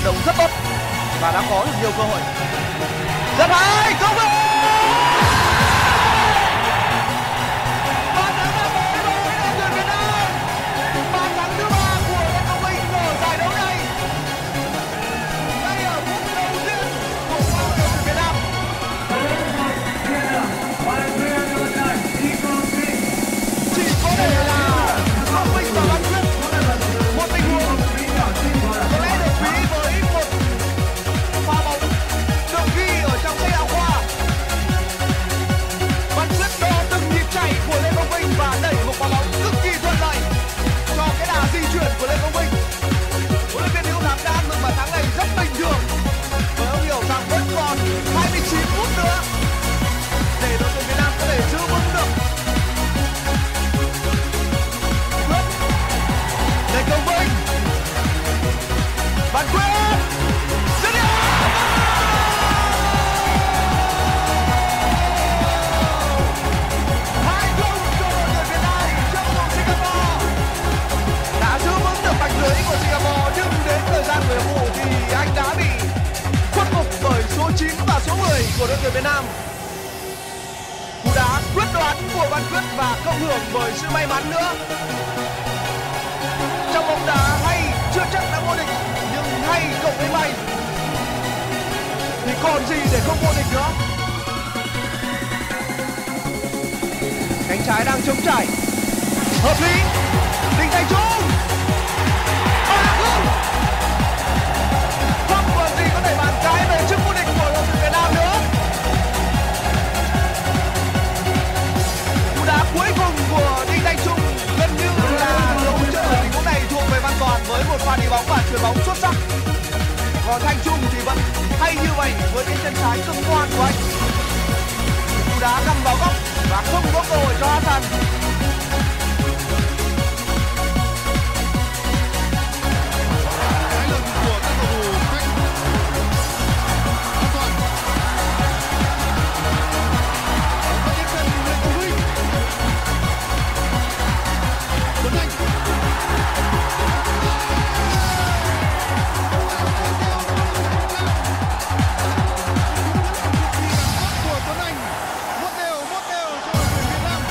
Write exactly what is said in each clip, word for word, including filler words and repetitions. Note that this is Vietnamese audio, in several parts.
động rất tốt và đã có được nhiều cơ hội. Rất hay, công vực. Bàn thắng đã tới rồi đội tuyển Việt Nam. Bàn thắng thứ ba của Lê Công Vinh ở giải đấu này. Đây ở phút đầu tiên của đội tuyển Việt Nam. Chỉ có thể là Công Vinh và Văn Quyết một tình huống có lẽ được ví với một pha bóng được ghi ở trong sách giáo khoa. Văn Quyết đo từng nhịp chạy của Lê Công Vinh và đẩy một quả bóng cực kỳ thuận lợi cho cái đà di chuyển của Lê Công Vinh. Huấn luyện viên Hữu Thắng đã ngừng bàn thắng này rất bình thường bởi ông hiểu rằng vẫn còn hai mươi chín phút nữa để đội tuyển Việt Nam có thể giữ vững được. Lê Công Vinh, Văn Quyết, dứt điểm. Hai không cho đội tuyển Việt Nam trước đội Singapore. Đã giữ vững được vạch lưới của Singapore nhưng đến thời gian về vụ thì anh đã bị khuất phục bởi số chín và số mười của đội tuyển Việt Nam. Cú đá quyết đoán của Văn Quyết và cộng hưởng bởi sự may mắn nữa. Trong bóng đá hay chưa chắc đã vô địch nhưng hay cộng với may thì còn gì để không vô địch nữa. Cánh trái đang trống trải, hợp lý, Đinh Thanh Trung, ba không, không còn gì có thể bàn cãi về chức vô địch của đội tuyển Việt Nam nữa. Cú đá cuối cùng của Đinh Thanh Trung gần như là dấu chân ở tình huống này thuộc về Văn Toàn với một pha đi bóng và chuyền bóng xuất sắc. Còn Thanh Trung thì vẫn hay như vậy với cái chân trái cực ngoan của anh. Cú đá găm vào góc và không có cơ hội cho Hassan. Trái lưng của các cầu thủ khách. Văn Toàn. Và đến gần Lê Công Vinh. Tuấn Anh. Của Tuấn Anh. Một đều, một đều cho đội tuyển Việt Nam.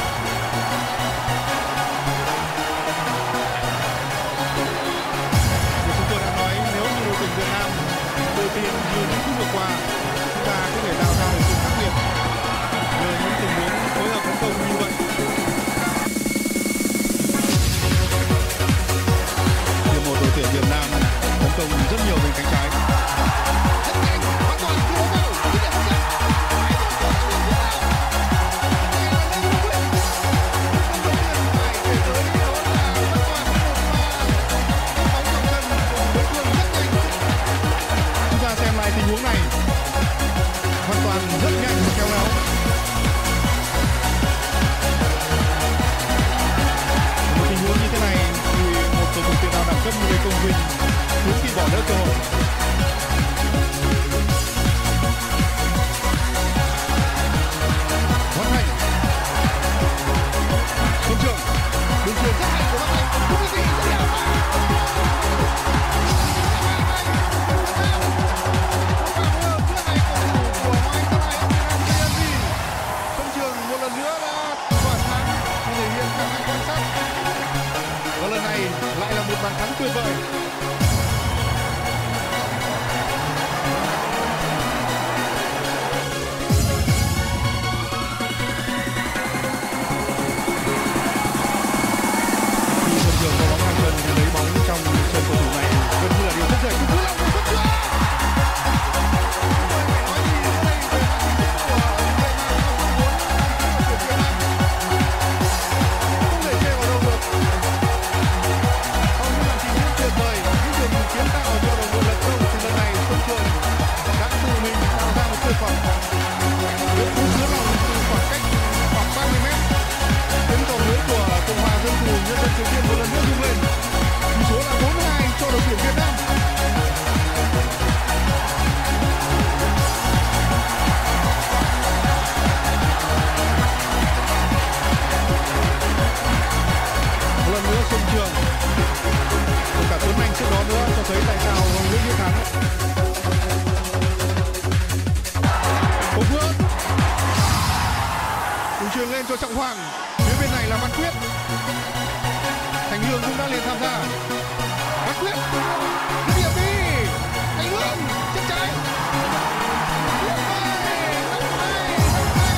Như chúng tôi đã nói, nếu như đội tuyển Việt Nam tự tin như những phút vừa qua, chúng ta có thể tạo ra được sự khác biệt nhờ những tình huống phối hợp tấn công như vậy. Thì một đội tuyển Việt Nam tấn công rất nhiều bên cánh trái. Rất nhanh, Văn Toàn đưa bóng vào, dứt điểm rất nhanh. Chúng ta xem lại tình huống này. Hoàn toàn rất nhanh và khéo léo. Một tình huống như thế này thì một cầu thủ tiền đạo đẳng cấp như Lê Công Vinh hiếm khi bỏ lỡ cơ hội. Văn Thành, Xuân Trường, đường chuyền rất hay của Văn Thành, không có gì rất đẹp. Xuân Trường một lần nữa đã tỏa sáng thể hiện khả năng quan sát và lần này lại là một bàn thắng tuyệt vời. Khi Xuân Trường có bóng ngang chân lấy bóng trong chân cầu thủ này gần như là điều không thể. Cứ làm của Xuân Trường. Không thể chê vào đâu được. Không những là trình diễn tuyệt vời, những chuyền lên cho Trọng Hoàng. Phía bên này là Văn Quyết. Thành Hương cũng đã lên tham gia. Văn Quyết dứt điểm đi. Thành Hương chân trái. Tuyệt vời. Năm hai, năm hai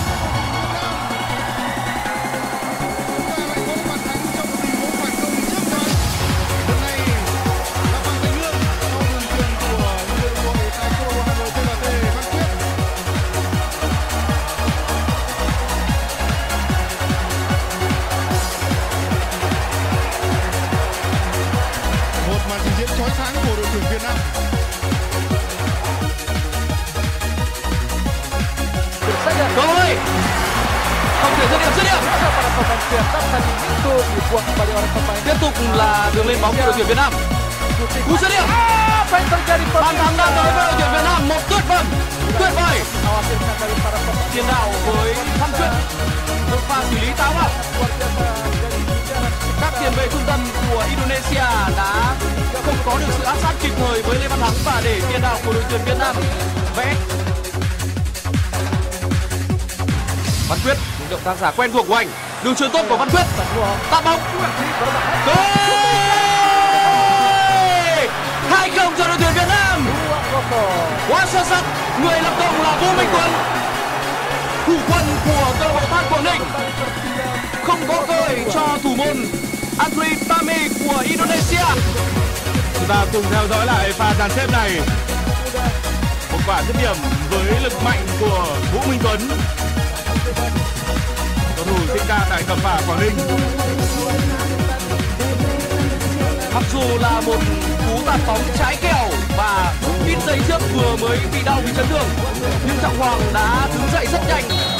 Chúng ta lại có bàn thắng trong tình huống phản công trước đó. Lần này là Phạm Thành Hương sau đường chuyền của người đội tại câu lạc bộ Hà Nội tê lờ tê. Văn Quyết. Một màn trình diễn chói sáng của đội tuyển Việt Nam. Cơ hội. Không thể dứt điểm, dứt điểm. Tiếp tục là đường lên bóng của đội tuyển Việt Nam. Cú dứt điểm. Bàn thắng đang tới với đội tuyển Việt Nam. Một tuyệt vời, tuyệt vời. Tiền đạo với Văn Quyết. Một pha xử lý táo bạo. Các tiền vệ trung tâm của Indonesia đã không có được sự áp sát kịp thời với Lê Văn Thắng và để tiền đạo của đội tuyển Việt Nam vẽ. Văn Quyết, những động tác giả quen thuộc của anh. Đường chuyền tốt của Văn Quyết. Tạt bóng. Goal! hai không cho đội tuyển Việt Nam. Quá xuất sắc. Người lập công là Vũ Minh Tuấn. Thủ quân của câu lạc bộ Than Quảng Ninh. Không có cơ hội cho thủ môn Andri Tami của Indonesia. Chúng ta cùng theo dõi lại pha dàn xếp này. Một quả dứt điểm với lực mạnh của Vũ Minh Tuấn. Cầu thủ sinh ra tại Cẩm Phả, Quảng Ninh. Mặc dù là một cú tạt bóng trái kèo và ít giây trước vừa mới bị đau vì chấn thương, nhưng Trọng Hoàng đã đứng dậy rất nhanh